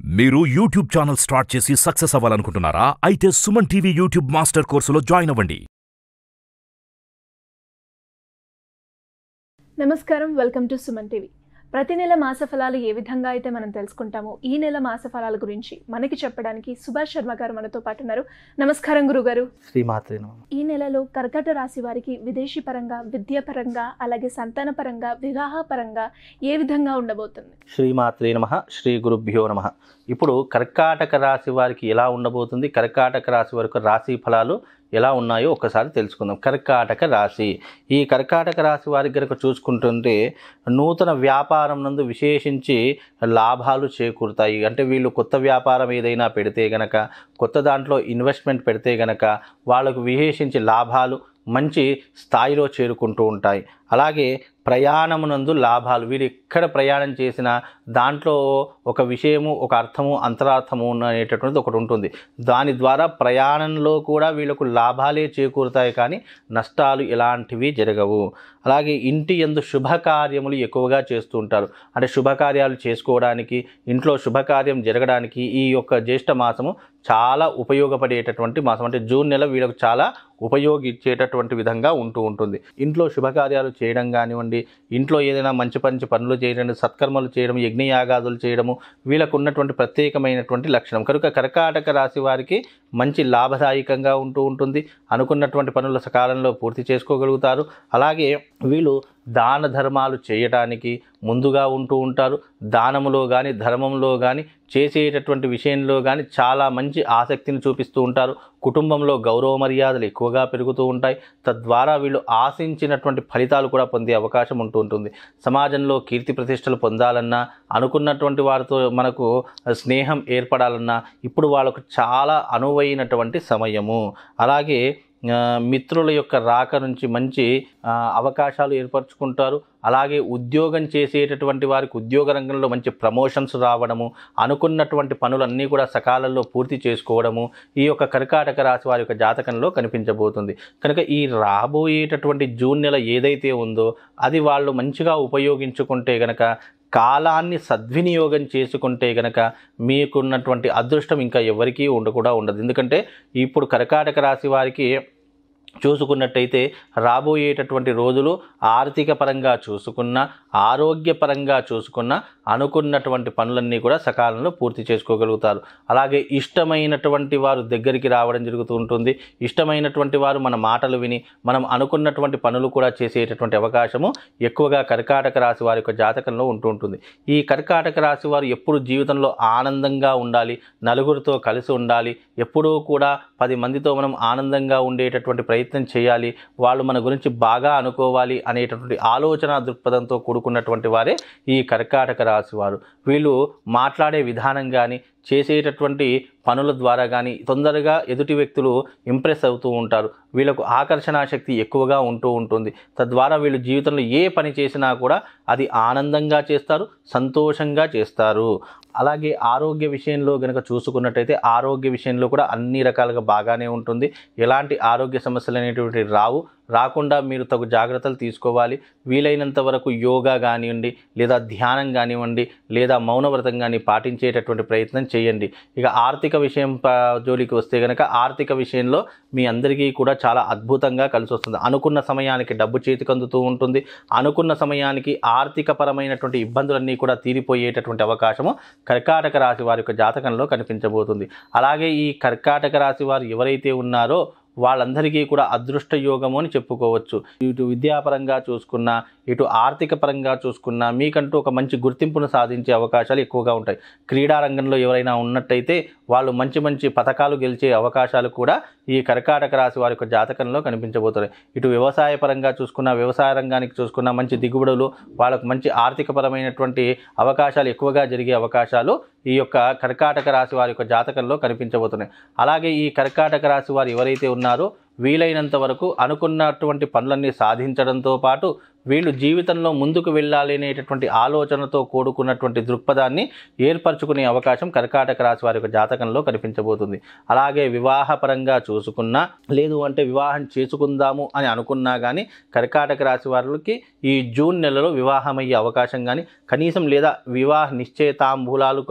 మీరు YouTube channel start చేసి success అవ్వాలనుకుంటున్నారా? అయితే సుమన్ టీవీ యూట్యూబ్ మాస్టర్ కోర్సులో జాయిన్ అవ్వండి. నమస్కారం, వెల్కమ్ టు సుమన్ టీవీ. ప్రతి నెల మాస ఫలాలు ఏ విధంగా అయితే మనం తెలుసుకుంటామో ఈ నెల మాస ఫలాల గురించి మనకి చెప్పడానికి సుభాష్ శర్మ గారు మనతో పాటు ఉన్నారు. నమస్కారం గురుగారు. శ్రీమాత్రే నమః. ఈ నెలలో కర్కట రాశి వారికి విదేశీ పరంగా, విద్యా పరంగా, అలాగే సంతాన పరంగా, వివాహ పరంగా ఏ విధంగా ఉండబోతుంది? శ్రీమాత్రే నమః. శ్రీ గురుభ్యో నమః. ఇప్పుడు కర్కాటక రాశి వారికి ఎలా ఉండబోతుంది, కర్కాటక రాశి వారికి రాశి ఫలాలు ఎలా ఉన్నాయో ఒక్కసారి తెలుసుకుందాం. కర్కాటక రాశి, ఈ కర్కాటక రాశి వారికి కనుక చూసుకుంటుంటే నూతన వ్యాపారం నందు విశేషించి లాభాలు చేకూరుతాయి. అంటే వీళ్ళు కొత్త వ్యాపారం ఏదైనా పెడితే గనక, కొత్త దాంట్లో ఇన్వెస్ట్మెంట్ పెడితే గనక వాళ్ళకు విశేషించి లాభాలు మంచి స్థాయిలో చేరుకుంటూ ఉంటాయి. అలాగే ప్రయాణమునందు లాభాలు, వీరు ఎక్కడ ప్రయాణం చేసినా దాంట్లో ఒక విషయము, ఒక అర్థము, అంతరార్థము అనేటటువంటిది ఒకటి ఉంటుంది. దాని ద్వారా ప్రయాణంలో కూడా వీళ్ళకు లాభాలే చేకూరుతాయి, కానీ నష్టాలు ఎలాంటివి జరగవు. అలాగే ఇంటి యందు శుభకార్యములు ఎక్కువగా చేస్తూ ఉంటారు. అంటే శుభకార్యాలు చేసుకోవడానికి, ఇంట్లో శుభకార్యం జరగడానికి ఈ యొక్క జ్యేష్ఠ మాసము చాలా ఉపయోగపడేటటువంటి మాసం. అంటే జూన్ నెల వీళ్ళకు చాలా ఉపయోగించేటటువంటి విధంగా ఉంటుంది. ఇంట్లో శుభకార్యాలు చేయడం కానివ్వండి, ఇంట్లో ఏదైనా మంచి పనులు చేయడం, సత్కర్మలు చేయడం, యజ్ఞయాగాదులు చేయడము వీళ్ళకు ఉన్నటువంటి ప్రత్యేకమైనటువంటి లక్షణం. కనుక కర్కాటక రాశి వారికి మంచి లాభదాయకంగా ఉంటుంది. అనుకున్నటువంటి పనులు సకాలంలో పూర్తి చేసుకోగలుగుతారు. అలాగే వీళ్ళు దాన ధర్మాలు చేయటానికి ముందుగా ఉంటారు. దానములో కానీ, ధర్మంలో కానీ, చేసేటటువంటి విషయంలో కానీ చాలా మంచి ఆసక్తిని చూపిస్తూ ఉంటారు. కుటుంబంలో గౌరవ మర్యాదలు ఎక్కువగా పెరుగుతూ ఉంటాయి. తద్వారా వీళ్ళు ఆశించినటువంటి ఫలితాలు కూడా పొందే అవకాశం ఉంటుంది. సమాజంలో కీర్తి ప్రతిష్టలు పొందాలన్నా, అనుకున్నటువంటి వారితో మనకు స్నేహం ఏర్పడాలన్నా ఇప్పుడు వాళ్ళకు చాలా అనువైనటువంటి సమయము. అలాగే మిత్రుల యొక్క రాక నుంచి మంచి అవకాశాలు ఏర్పరచుకుంటారు. అలాగే ఉద్యోగం చేసేటటువంటి వారికి ఉద్యోగ రంగంలో మంచి ప్రమోషన్స్ రావడము, అనుకున్నటువంటి పనులన్నీ కూడా సకాలంలో పూర్తి చేసుకోవడము ఈ యొక్క కర్కాటక రాశి వారి యొక్క జాతకంలో కనిపించబోతుంది. కనుక ఈ రాబోయేటటువంటి జూన్ నెల ఏదైతే ఉందో అది వాళ్ళు మంచిగా ఉపయోగించుకుంటే గనక, కాలాన్ని సద్వినియోగం చేసుకుంటే గనక మీకున్నటువంటి అదృష్టం ఇంకా ఎవరికీ ఉండదు. ఎందుకంటే ఇప్పుడు కర్కాటక రాశి వారికి చూసుకున్నట్టయితే రాబోయేటటువంటి రోజులు ఆర్థిక పరంగా చూసుకున్న, ఆరోగ్యపరంగా చూసుకున్న అనుకున్నటువంటి పనులన్నీ కూడా సకాలంలో పూర్తి చేసుకోగలుగుతారు. అలాగే ఇష్టమైనటువంటి వారు దగ్గరికి రావడం జరుగుతూ ఉంటుంది. ఇష్టమైనటువంటి వారు మన మాటలు విని మనం అనుకున్నటువంటి పనులు కూడా చేసేటటువంటి అవకాశము ఎక్కువగా కర్కాటక రాశి వారి యొక్క జాతకంలో ఉంటుంది. ఈ కర్కాటక రాశి వారు ఎప్పుడు జీవితంలో ఆనందంగా ఉండాలి, నలుగురితో కలిసి ఉండాలి, ఎప్పుడూ కూడా 10 మందితో మనం ఆనందంగా ఉండేటటువంటి ప్రయత్నం చేయాలి, వాళ్ళు మన గురించి బాగా అనుకోవాలి అనేటటువంటి ఆలోచన దృక్పథంతో కూడుకున్నటువంటి వారే ఈ కర్కాటక రాశి వారు. వీళ్ళు మాట్లాడే విధానం కానీ, చేసేటటువంటి పనుల ద్వారా కానీ తొందరగా ఎదుటి వ్యక్తులు ఇంప్రెస్ అవుతూ ఉంటారు. వీళ్ళకు ఆకర్షణ శక్తి ఎక్కువగా ఉంటుంది. తద్వారా వీళ్ళు జీవితంలో ఏ పని చేసినా కూడా అది ఆనందంగా చేస్తారు, సంతోషంగా చేస్తారు. అలాగే ఆరోగ్య విషయంలో గనక చూసుకున్నట్టయితే ఆరోగ్య విషయంలో కూడా అన్ని రకాలుగా బాగానే ఉంటుంది. ఎలాంటి ఆరోగ్య సమస్యలు అనేటువంటి రాకుండా మీరు తగు జాగ్రత్తలు తీసుకోవాలి. వీలైనంత వరకు యోగా కానివ్వండి, లేదా ధ్యానం కానివ్వండి, లేదా మౌనవ్రతం కానీ పాటించేటటువంటి ప్రయత్నం చేయండి. ఇక ఆర్థిక విషయం జోలికి వస్తే కనుక ఆర్థిక విషయంలో మీ అందరికీ కూడా చాలా అద్భుతంగా కలిసి వస్తుంది. అనుకున్న సమయానికి డబ్బు చేతికి అందుతూ ఉంటుంది. అనుకున్న సమయానికి ఆర్థిక పరమైనటువంటి ఇబ్బందులన్నీ కూడా తీరిపోయేటటువంటి అవకాశము కర్కాటక రాశి వారి యొక్క జాతకంలో కనిపించబోతుంది. అలాగే ఈ కర్కాటక రాశి వారు ఎవరైతే ఉన్నారో వాళ్ళందరికీ కూడా అదృష్ట యోగము అని చెప్పుకోవచ్చు. ఇటు విద్యాపరంగా చూసుకున్నా, ఇటు ఆర్థిక పరంగా చూసుకున్నా మీకంటూ ఒక మంచి గుర్తింపును సాధించే అవకాశాలు ఎక్కువగా ఉంటాయి. క్రీడా రంగంలో ఎవరైనా ఉన్నట్టయితే వాళ్ళు మంచి పథకాలు గెలిచే అవకాశాలు కూడా ఈ కర్కాటక రాశి వారి యొక్క జాతకంలో కనిపించబోతున్నాయి. ఇటు వ్యవసాయ పరంగా చూసుకున్నా, వ్యవసాయ రంగానికి చూసుకున్నా మంచి దిగుబడులు, వాళ్ళకు మంచి ఆర్థికపరమైనటువంటి అవకాశాలు ఎక్కువగా జరిగే అవకాశాలు ఈ యొక్క కర్కాటక రాశి వారి యొక్క జాతకంలో కనిపించబోతున్నాయి. అలాగే ఈ కర్కాటక రాశి వారు ఎవరైతే ఉన్నారో వీలైనంత వరకు అనుకున్నటువంటి పనులన్నీ సాధించడంతో పాటు వీళ్ళు జీవితంలో ముందుకు వెళ్ళాలి అనేటటువంటి ఆలోచనతో కూడుకున్నటువంటి దృక్పథాన్ని ఏర్పరచుకునే అవకాశం కర్కాటక రాశి వారి యొక్క జాతకంలో కనిపించబోతుంది. అలాగే వివాహపరంగా చూసుకున్నా, లేదు అంటే వివాహం చేసుకుందాము అని అనుకున్నా కానీ కర్కాటక రాశి వారికి ఈ జూన్ నెలలో వివాహమయ్యే అవకాశం కానీ, కనీసం లేదా వివాహ నిశ్చయితాంబూలాలు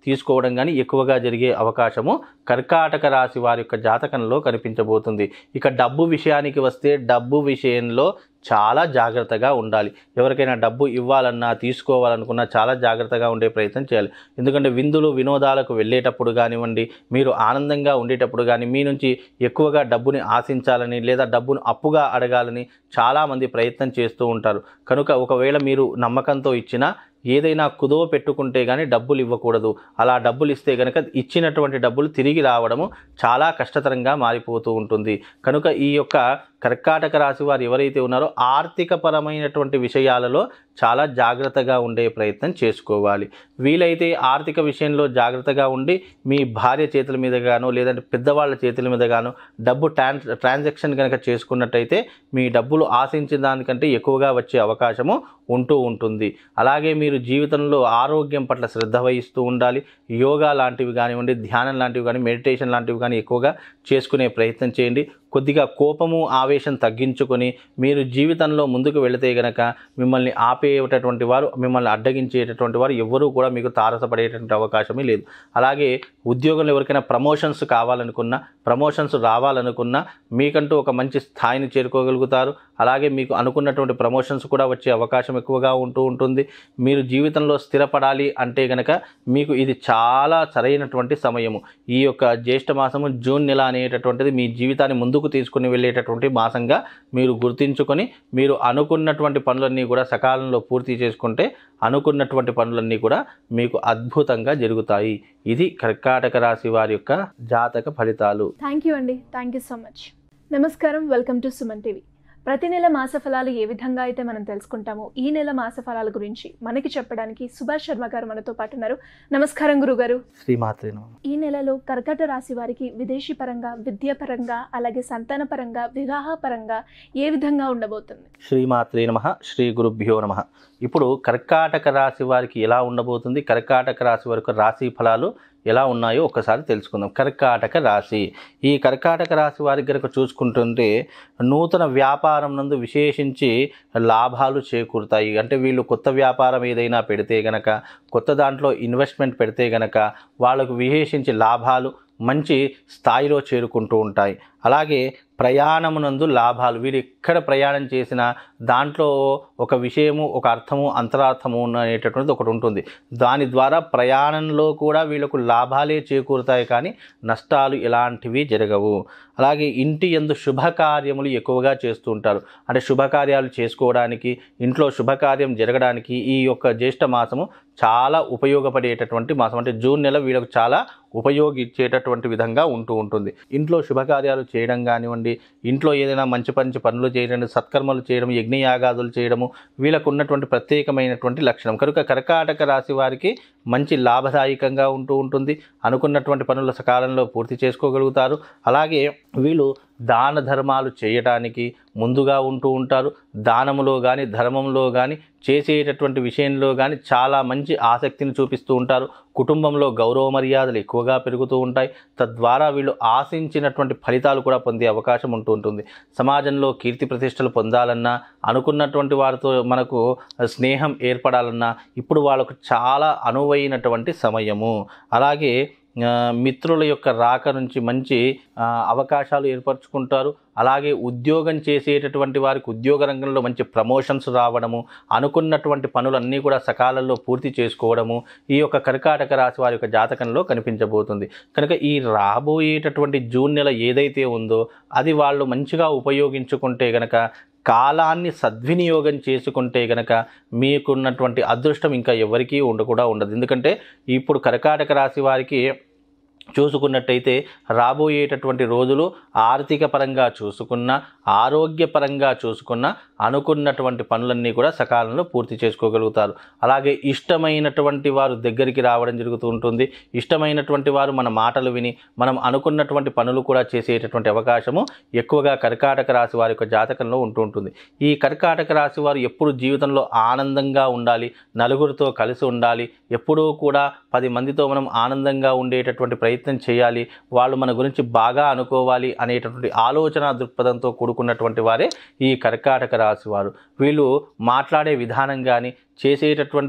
తీసుకోవడం కానీ ఎక్కువగా జరిగే అవకాశము కర్కాటక రాశి వారి యొక్క జాతకంలో కనిపించబోతుంది. ఇక డబ్బు విషయానికి వస్తే డబ్బు విషయంలో చాలా జాగ్రత్తగా ఉండాలి. ఎవరికైనా డబ్బు ఇవ్వాలన్నా తీసుకోవాలనుకున్నా చాలా జాగ్రత్తగా ఉండే ప్రయత్నం చేయాలి. ఎందుకంటే విందులు వినోదాలకు వెళ్ళేటప్పుడు కానివ్వండి, మీరు ఆనందంగా ఉండేటప్పుడు కానీ మీ నుంచి ఎక్కువగా డబ్బుని ఆశించాలని లేదా డబ్బును అప్పుగా అడగాలని చాలామంది ప్రయత్నం చేస్తూ ఉంటారు. కనుక ఒకవేళ మీరు నమ్మకంతో ఇచ్చినా ఏదైనా కుదవ పెట్టుకుంటే కానీ డబ్బులు ఇవ్వకూడదు. అలా డబ్బులు ఇస్తే కనుక ఇచ్చినటువంటి డబ్బులు తిరిగి రావడము చాలా కష్టతరంగా మారిపోతూ ఉంటుంది. కనుక ఈ యొక్క కర్కాటక రాశి వారు ఎవరైతే ఉన్నారో ఆర్థిక పరమైనటువంటి విషయాలలో చాలా జాగ్రత్తగా ఉండే ప్రయత్నం చేసుకోవాలి. వీలైతే ఆర్థిక విషయంలో జాగ్రత్తగా ఉండి మీ భార్య చేతుల మీద గానో లేదంటే పెద్దవాళ్ళ చేతుల మీద గానో డబ్బు ట్రాన్సాక్షన్ కనుక చేసుకున్నట్టయితే మీ డబ్బులు ఆశించిన దానికంటే ఎక్కువగా వచ్చే అవకాశము ఉంటూ ఉంటుంది. అలాగే మీరు జీవితంలో ఆరోగ్యం పట్ల శ్రద్ధ వహిస్తూ ఉండాలి. యోగా లాంటివి కానివ్వండి, ధ్యానం లాంటివి కానీ, మెడిటేషన్ లాంటివి కానీ ఎక్కువగా చేసుకునే ప్రయత్నం చేయండి. కొద్దిగా కోపము ఆవేశం తగ్గించుకొని మీరు జీవితంలో ముందుకు వెళితే గనక మిమ్మల్ని ఆపేటటువంటి వారు, మిమ్మల్ని అడ్డగించేటటువంటి వారు ఎవ్వరూ కూడా మీకు తారసపడేటువంటి అవకాశమే లేదు. అలాగే ఉద్యోగంలో ఎవరికైనా ప్రమోషన్స్ కావాలనుకున్నా, ప్రమోషన్స్ రావాలనుకున్నా మీకంటూ ఒక మంచి స్థాయిని చేరుకోగలుగుతారు. అలాగే మీకు అనుకున్నటువంటి ప్రమోషన్స్ కూడా వచ్చే అవకాశం ఎక్కువగా ఉంటూ ఉంటుంది. మీరు జీవితంలో స్థిరపడాలి అంటే గనక మీకు ఇది చాలా సరైనటువంటి సమయము. ఈ యొక్క జ్యేష్ఠ మాసము జూన్ నెల అనేటటువంటిది మీ జీవితాన్ని ముందుకు తీసుకుని వెళ్ళేటటువంటి మాసంగా మీరు గుర్తించుకొని మీరు అనుకున్నటువంటి పనులన్నీ కూడా సకాలంలో పూర్తి చేసుకుంటే అనుకున్నటువంటి పనులన్నీ కూడా మీకు అద్భుతంగా జరుగుతాయి. ఇది కర్కాటక రాశి వారి యొక్క జాతక ఫలితాలు. థ్యాంక్ యూ అండి. Thank you so much. నమస్కారం. Welcome to Suman TV. ప్రతి నెల మాస ఫలాలు ఏ విధంగా అయితే మనం తెలుసుకుంటామో ఈ నెల మాస ఫలాల గురించి మనకి చెప్పడానికి సుభాష్ శర్మ గారు మనతో పాటు ఉన్నారు. నమస్కారం గురుగారు. శ్రీమాత్రే నమః. ఈ నెలలో కర్కట రాశి వారికి విదేశీ పరంగా, విద్యా పరంగా, అలాగే సంతాన పరంగా, వివాహ పరంగా ఏ విధంగా ఉండబోతుంది? శ్రీమాత్రే నమః. శ్రీ గురుభ్యో నమః. ఇప్పుడు కర్కాటక రాశి వారికి ఎలా ఉండబోతుంది, కర్కాటక రాశి వారికి రాశి ఫలాలు ఎలా ఉన్నాయో ఒక్కసారి తెలుసుకుందాం. కర్కాటక రాశి, ఈ కర్కాటక రాశి వారికి కనుక చూసుకుంటుంటే నూతన వ్యాపారం నందు విశేషించి లాభాలు చేకూరుతాయి. అంటే వీళ్ళు కొత్త వ్యాపారం ఏదైనా పెడితే గనక, కొత్త దాంట్లో ఇన్వెస్ట్మెంట్ పెడితే గనక వాళ్ళకు విశేషించి లాభాలు మంచి స్థాయిలో చేరుకుంటూ ఉంటాయి. అలాగే ప్రయాణమునందు లాభాలు, వీరు ఎక్కడ ప్రయాణం చేసినా దాంట్లో ఒక విషయము, ఒక అర్థము, అంతరార్థము అనేటటువంటిది ఒకటి ఉంటుంది. దాని ద్వారా ప్రయాణంలో కూడా వీళ్ళకు లాభాలే చేకూరుతాయి, కానీ నష్టాలు ఎలాంటివి జరగవు. అలాగే ఇంటి యందు శుభకార్యములు ఎక్కువగా చేస్తూ ఉంటారు. అంటే శుభకార్యాలు చేసుకోవడానికి, ఇంట్లో శుభకార్యం జరగడానికి ఈ యొక్క జ్యేష్ఠ మాసము చాలా ఉపయోగపడేటటువంటి మాసం. అంటే జూన్ నెల వీళ్ళకు చాలా ఉపయోగించేటటువంటి విధంగా ఉంటూ ఉంటుంది. ఇంట్లో శుభకార్యాలు చేయడం కానివ్వండి, ఇంట్లో ఏదైనా మంచి పనులు చేయడం, సత్కర్మలు చేయడం, యజ్ఞయాగాదులు చేయడము వీళ్ళకు ఉన్నటువంటి ప్రత్యేకమైనటువంటి లక్షణం. కనుక కర్కాటక రాశి వారికి మంచి లాభదాయకంగా ఉంటూ ఉంటుంది. అనుకున్నటువంటి పనులు సకాలంలో పూర్తి చేసుకోగలుగుతారు. అలాగే వీళ్ళు దాన ధర్మాలు చేయడానికి ముందుగా ఉంటూ ఉంటారు. దానములో కానీ, ధర్మంలో కానీ, చేసేటటువంటి విషయంలో కానీ చాలా మంచి ఆసక్తిని చూపిస్తూ ఉంటారు. కుటుంబంలో గౌరవ మర్యాదలు ఎక్కువగా పెరుగుతూ ఉంటాయి. తద్వారా వీళ్ళు ఆశించినటువంటి ఫలితాలు కూడా పొందే అవకాశం ఉంటూ ఉంటుంది. సమాజంలో కీర్తి ప్రతిష్టలు పొందాలన్నా, అనుకున్నటువంటి వారితో మనకు స్నేహం ఏర్పడాలన్నా ఇప్పుడు వాళ్ళకు చాలా అనువైనటువంటి సమయము. అలాగే మిత్రుల యొక్క రాక నుంచి మంచి అవకాశాలు ఏర్పరచుకుంటారు. అలాగే ఉద్యోగం చేసేటటువంటి వారికి ఉద్యోగ రంగంలో మంచి ప్రమోషన్స్ రావడము, అనుకున్నటువంటి పనులన్నీ కూడా సకాలంలో పూర్తి చేసుకోవడము ఈ యొక్క కర్కాటక రాశి వారి యొక్క జాతకంలో కనిపించబోతుంది. కనుక ఈ రాబోయేటటువంటి జూన్ నెల ఏదైతే ఉందో అది వాళ్ళు మంచిగా ఉపయోగించుకుంటే గనక, కాలాన్ని సద్వినియోగం చేసుకుంటే గనక మీకున్నటువంటి అదృష్టం ఇంకా ఎవరికీ ఉండదు. ఎందుకంటే ఇప్పుడు కర్కాటక రాశి వారికి చూసుకున్నట్టయితే రాబోయేటటువంటి రోజులు ఆర్థిక పరంగా చూసుకున్న, ఆరోగ్యపరంగా చూసుకున్న అనుకున్నటువంటి పనులన్నీ కూడా సకాలంలో పూర్తి చేసుకోగలుగుతారు. అలాగే ఇష్టమైనటువంటి వారు దగ్గరికి రావడం జరుగుతూ ఉంటుంది. ఇష్టమైనటువంటి వారు మన మాటలు విని మనం అనుకున్నటువంటి పనులు కూడా చేసేటటువంటి అవకాశము ఎక్కువగా కర్కాటక రాశి వారి యొక్క జాతకంలో ఉంటూ ఉంటుంది. ఈ కర్కాటక రాశి వారు ఎప్పుడు జీవితంలో ఆనందంగా ఉండాలి, నలుగురితో కలిసి ఉండాలి, ఎప్పుడూ కూడా 10 మందితో మనం ఆనందంగా ఉండేటటువంటి ప్రయత్నం చేయాలి, వాళ్ళు మన గురించి బాగా అనుకోవాలి అనేటటువంటి ఆలోచన దృక్పథంతో కూడుకున్నటువంటి వారే ఈ కర్కాటక రాశి వారు. వీళ్ళు మాట్లాడే విధానం కానీ, చేసేటటువంటి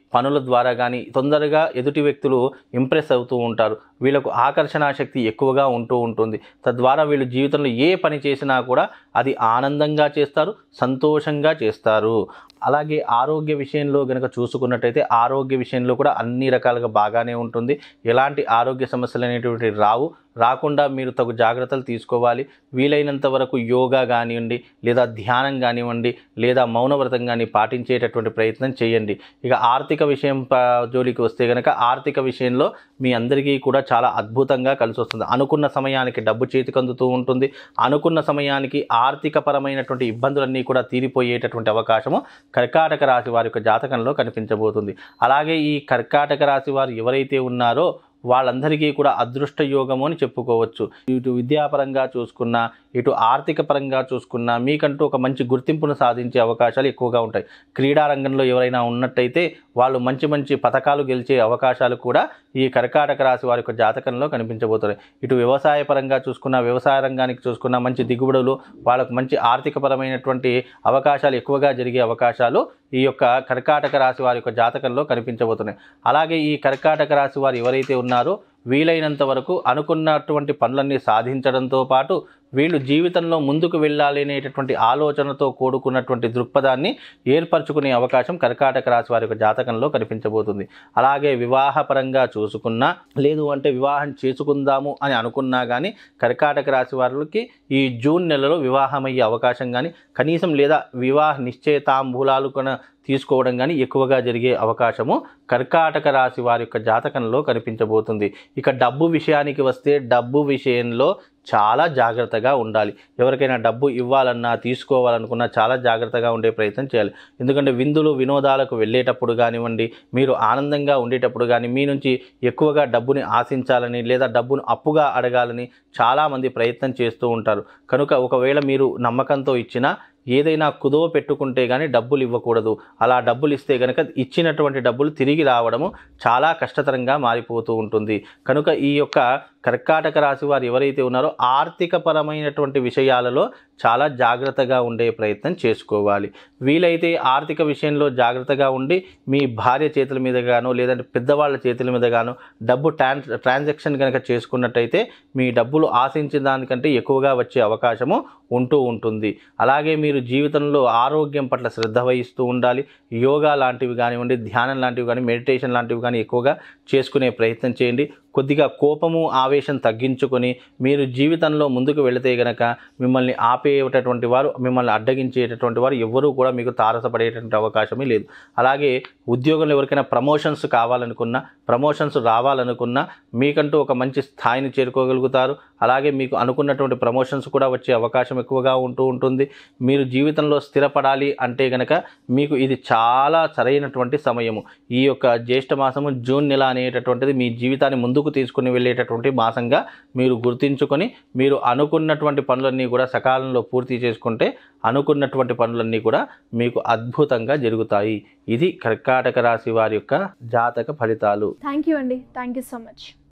పనుల ద్వారా కానీ తొందరగా ఎదుటి వ్యక్తులు ఇంప్రెస్ అవుతూ ఉంటారు. వీళ్ళకు ఆకర్షణ శక్తి ఎక్కువగా ఉంటూ ఉంటుంది. తద్వారా వీళ్ళు జీవితంలో ఏ పని చేసినా కూడా అది ఆనందంగా చేస్తారు, సంతోషంగా చేస్తారు. అలాగే ఆరోగ్య విషయంలో గనక చూసుకున్నట్టయితే ఆరోగ్య విషయంలో కూడా అన్ని రకాలుగా బాగానే ఉంటుంది. ఎలాంటి ఆరోగ్య సమస్యలు అనేటువంటివి రాకుండా మీరు తగు జాగ్రత్తలు తీసుకోవాలి. వీలైనంత వరకు యోగా కానివ్వండి, లేదా ధ్యానం కానివ్వండి, లేదా మౌనవ్రతం కానీ పాటించేటటువంటి ప్రయత్నం చేయండి. ఇక ఆర్థిక విషయం జోలికి వస్తే కనుక ఆర్థిక విషయంలో మీ అందరికీ కూడా చాలా అద్భుతంగా కలిసి వస్తుంది. అనుకున్న సమయానికి డబ్బు చేతికి అందుతూ ఉంటుంది. అనుకున్న సమయానికి ఆర్థిక పరమైనటువంటి ఇబ్బందులన్నీ కూడా తీరిపోయేటటువంటి అవకాశము కర్కాటక రాశి వారి యొక్క జాతకంలో కనిపించబోతుంది. అలాగే ఈ కర్కాటక రాశి వారు ఎవరైతే ఉన్నారో వాళ్ళందరికీ కూడా అదృష్ట యోగము అని చెప్పుకోవచ్చు. ఇటు విద్యాపరంగా చూసుకున్నా, ఇటు ఆర్థిక పరంగా చూసుకున్నా మీకంటూ ఒక మంచి గుర్తింపును సాధించే అవకాశాలు ఎక్కువగా ఉంటాయి. క్రీడా రంగంలో ఎవరైనా ఉన్నట్టయితే వాళ్ళు మంచి మంచి పథకాలు గెలిచే అవకాశాలు కూడా ఈ కర్కాటక రాశి వారి యొక్క జాతకంలో కనిపించబోతున్నాయి. ఇటు వ్యవసాయ పరంగా చూసుకున్నా, వ్యవసాయ రంగానికి చూసుకున్నా మంచి దిగుబడులు, వాళ్ళకు మంచి ఆర్థికపరమైనటువంటి అవకాశాలు ఎక్కువగా జరిగే అవకాశాలు ఈ యొక్క కర్కాటక రాశి వారి యొక్క జాతకంలో కనిపించబోతున్నాయి. అలాగే ఈ కర్కాటక రాశి వారు ఎవరైతే ఉన్నారో వీలైనంత వరకు అనుకున్నటువంటి పనులన్నీ సాధించడంతో పాటు వీళ్ళు జీవితంలో ముందుకు వెళ్ళాలి అనేటటువంటి ఆలోచనతో కూడుకున్నటువంటి దృక్పథాన్ని ఏర్పరచుకునే అవకాశం కర్కాటక రాశి వారి యొక్క జాతకంలో కనిపించబోతుంది. అలాగే వివాహపరంగా చూసుకున్నా, లేదు అంటే వివాహం చేసుకుందాము అని అనుకున్నా కానీ కర్కాటక రాశి వారికి ఈ జూన్ నెలలో వివాహమయ్యే అవకాశం కానీ కనీసం లేదా వివాహ నిశ్చయితాంబూలాలు కూడా తీసుకోవడం కానీ ఎక్కువగా జరిగే అవకాశము కర్కాటక రాశి వారి యొక్క జాతకంలో కనిపించబోతుంది. ఇక డబ్బు విషయానికి వస్తే డబ్బు విషయంలో చాలా జాగ్రత్తగా ఉండాలి. ఎవరికైనా డబ్బు ఇవ్వాలన్నా తీసుకోవాలనుకున్నా చాలా జాగ్రత్తగా ఉండే ప్రయత్నం చేయాలి. ఎందుకంటే విందులు వినోదాలకు వెళ్ళేటప్పుడు కానివ్వండి, మీరు ఆనందంగా ఉండేటప్పుడు కానీ మీ నుంచి ఎక్కువగా డబ్బుని ఆశించాలని లేదా డబ్బును అప్పుగా అడగాలని చాలామంది ప్రయత్నం చేస్తూ ఉంటారు. కనుక ఒకవేళ మీరు నమ్మకంతో ఇచ్చినా ఏదైనా కుదువ పెట్టుకుంటే కానీ డబ్బులు ఇవ్వకూడదు. అలా డబ్బులు ఇస్తే కనుక ఇచ్చినటువంటి డబ్బులు తిరిగి రావడము చాలా కష్టతరంగా మారిపోతూ ఉంటుంది. కనుక ఈ యొక్క కర్కాటక రాశి వారు ఎవరైతే ఉన్నారో ఆర్థిక పరమైనటువంటి విషయాలలో చాలా జాగ్రత్తగా ఉండే ప్రయత్నం చేసుకోవాలి. వీలైతే ఆర్థిక విషయంలో జాగ్రత్తగా ఉండి మీ భార్య చేతుల మీద గానో లేదంటే పెద్దవాళ్ళ చేతుల మీద గానో డబ్బు ట్రాన్సాక్షన్ కనుక చేసుకున్నట్టయితే మీ డబ్బులు ఆశించిన దానికంటే ఎక్కువగా వచ్చే అవకాశము ఉంటూ ఉంటుంది. అలాగే మీరు జీవితంలో ఆరోగ్యం పట్ల శ్రద్ధ వహిస్తూ ఉండాలి. యోగా లాంటివి కానివ్వండి, ధ్యానం లాంటివి కానీ, మెడిటేషన్ లాంటివి కానీ ఎక్కువగా చేసుకునే ప్రయత్నం చేయండి. కొద్దిగా కోపము ఆవేశం తగ్గించుకొని మీరు జీవితంలో ముందుకు వెళితే గనక మిమ్మల్ని ఆపేటటువంటి వారు, మిమ్మల్ని అడ్డగించేటటువంటి వారు ఎవ్వరూ కూడా మీకు తారసపడేటువంటి అవకాశమే లేదు. అలాగే ఉద్యోగంలో ఎవరికైనా ప్రమోషన్స్ కావాలనుకున్నా, ప్రమోషన్స్ రావాలనుకున్నా మీకంటూ ఒక మంచి స్థాయిని చేరుకోగలుగుతారు. అలాగే మీకు అనుకున్నటువంటి ప్రమోషన్స్ కూడా వచ్చే అవకాశం ఎక్కువగా ఉంటూ ఉంటుంది. మీరు జీవితంలో స్థిరపడాలి అంటే గనక మీకు ఇది చాలా సరైనటువంటి సమయము. ఈ యొక్క జ్యేష్ఠ మాసము జూన్ నెల అనేటటువంటిది మీ జీవితాన్ని ముందుకు తీసుకుని వెళ్ళేటటువంటి మాసంగా మీరు గుర్తించుకొని మీరు అనుకున్నటువంటి పనులన్నీ కూడా సకాలంలో పూర్తి చేసుకుంటే అనుకున్నటువంటి పనులన్నీ కూడా మీకు అద్భుతంగా జరుగుతాయి. ఇది కర్కాటక రాశి వారి యొక్క జాతక ఫలితాలు. థ్యాంక్ యూ అండి. Thank you so much.